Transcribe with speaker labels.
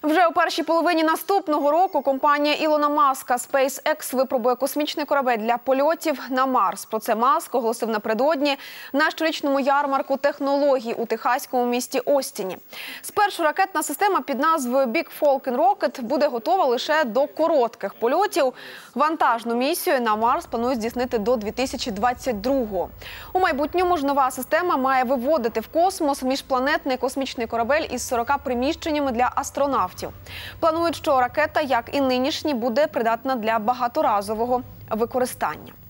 Speaker 1: Вже у першій половині наступного року компанія Ілона Маска SpaceX випробує космічний корабель для польотів на Марс. Про це Маск оголосив напередодні на щорічному ярмарку технологій у техаському місті Остіні. Спершу ракетна система під назвою Big Falcon Rocket буде готова лише до коротких польотів. Вантажну місію на Марс планують здійснити до 2022-го. У майбутньому ж нова система має виводити в космос міжпланетний космічний корабель із 40 приміщеннями для астронавтів. Планують, що ракета, як і нинішні, буде придатна для багаторазового використання.